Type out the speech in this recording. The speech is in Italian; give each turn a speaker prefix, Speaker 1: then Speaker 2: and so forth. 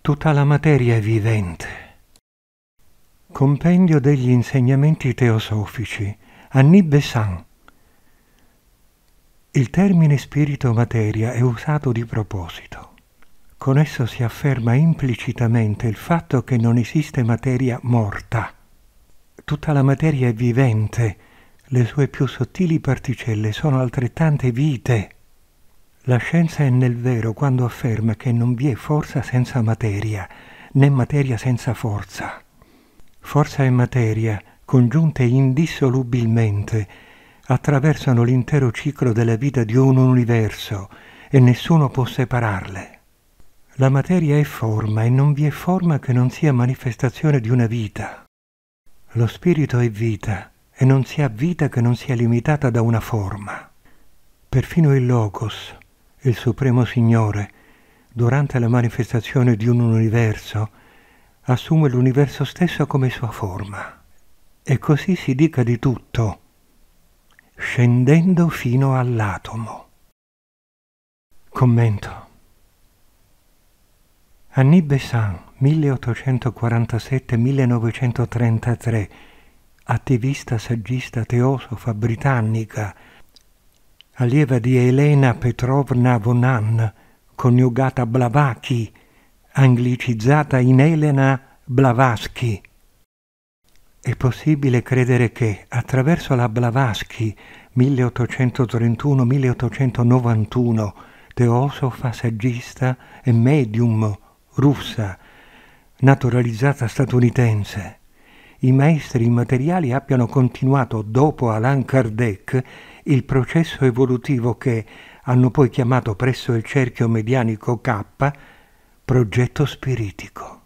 Speaker 1: Tutta la materia è vivente. Compendio degli insegnamenti teosofici, Annie Besant. Il termine spirito-materia è usato di proposito. Con esso si afferma implicitamente il fatto che non esiste materia morta. Tutta la materia è vivente, le sue più sottili particelle sono altrettante vite. La scienza è nel vero quando afferma che non vi è forza senza materia, né materia senza forza. Forza e materia, congiunte indissolubilmente, attraversano l'intero ciclo della vita di un universo e nessuno può separarle. La materia è forma e non vi è forma che non sia manifestazione di una vita. Lo spirito è vita e non si ha vita che non sia limitata da una forma. Perfino il Logos, il Supremo Signore, durante la manifestazione di un universo, assume l'universo stesso come sua forma. E così si dica di tutto, scendendo fino all'atomo. Commento. Annie Besant, 1847-1933, attivista, saggista, teosofa britannica, allieva di Elena Petrovna von Hahn, coniugata Blavatsky, anglicizzata in Elena Blavatsky. È possibile credere che, attraverso la Blavatsky 1831-1891, teosofa, saggista e medium russa, naturalizzata statunitense, i maestri immateriali abbiano continuato dopo Allan Kardec il processo evolutivo che hanno poi chiamato presso il cerchio medianico K progetto spiritico.